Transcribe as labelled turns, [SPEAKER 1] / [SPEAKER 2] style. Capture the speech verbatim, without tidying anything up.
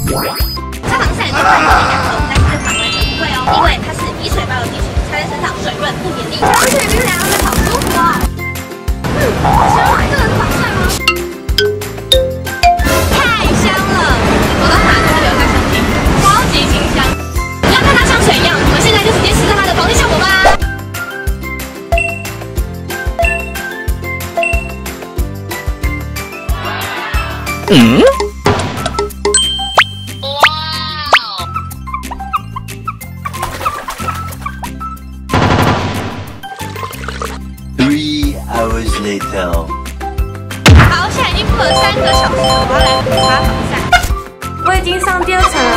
[SPEAKER 1] 擦防晒就会有点痒痛，但是正常完全不会哦，因为它是以水包的机型，擦在身上水润不黏腻，而且冰凉的好舒服哦。嗯，喜欢买这个防晒吗？太香了，我都拿着它留在身边，超级清香。就像看它香水一样，我们现在就直接试试它的防晒效果吧。嗯。
[SPEAKER 2] Three hours later.
[SPEAKER 1] 好，现在已经过了三个小时了，我要来补擦防晒。
[SPEAKER 3] 我已经上第二层了，